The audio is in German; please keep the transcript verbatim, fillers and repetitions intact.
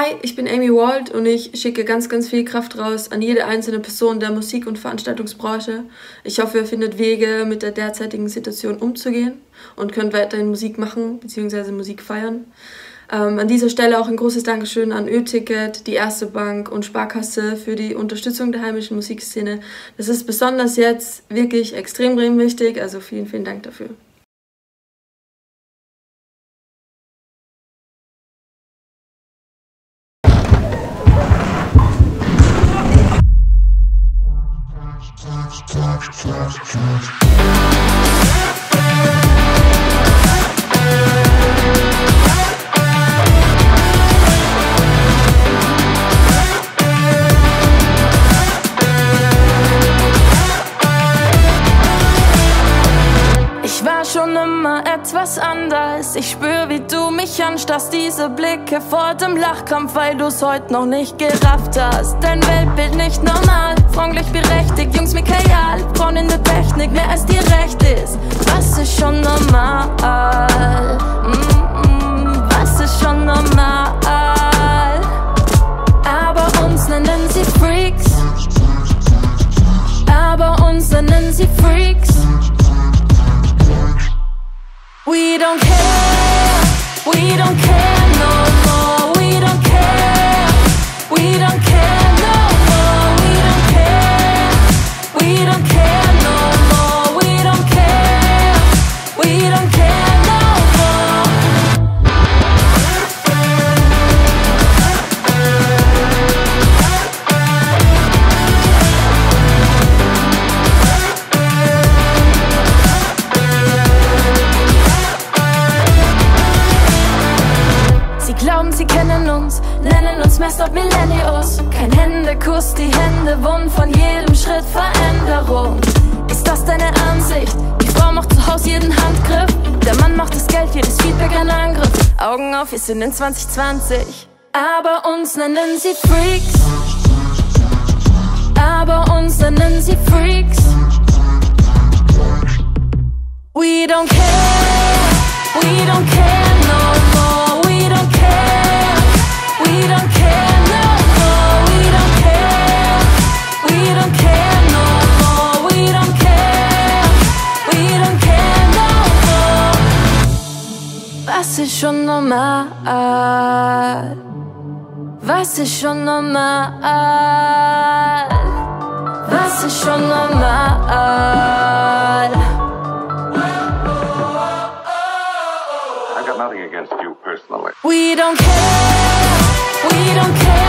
Hi, ich bin Amy Wald und ich schicke ganz, ganz viel Kraft raus an jede einzelne Person der Musik- und Veranstaltungsbranche. Ich hoffe, ihr findet Wege, mit der derzeitigen Situation umzugehen und könnt weiterhin Musik machen bzw. Musik feiern. Ähm, an dieser Stelle auch ein großes Dankeschön an Ö-Ticket, die Erste Bank und Sparkasse für die Unterstützung der heimischen Musikszene. Das ist besonders jetzt wirklich extrem wichtig, also vielen, vielen Dank dafür. Ich war schon immer etwas anders. Ich spür, wie du mich anstarrst. Diese Blicke vor dem Lachkampf, weil du's heute noch nicht gerafft hast. Dein Weltbild nicht normal, franklich berechtigt, Jungs mit Kajal, Frauen in der Technik, mehr als dir recht ist. Was ist schon normal? Mm-mm, was ist schon normal? Aber uns nennen sie Freaks. Aber uns nennen sie Freaks. We don't care, we don't care no more, we don't care, we don't care no more, we don't care, we don't care no more, we don't care, we don't care no more. Sie glauben, sie kennen uns, nennen uns Messed Up Millennials. Kein Händekuss, die Hände wund von jedem Schritt Veränderung. Ist das deine Ansicht? Die Frau macht zu Hause jeden Handgriff, der Mann macht das Geld, jedes Feedback ein Angriff. Augen auf, wir sind in zwanzig zwanzig. Aber uns nennen sie Freaks. Aber uns nennen sie Freaks. We don't care, we don't care no more, we don't care, we don't care no more, we don't care, we don't care no more, we don't care, we don't care no more. Was ist schon normal? Was ist schon normal? Was ist schon normal? Nothing against you personally. We don't care, we don't care.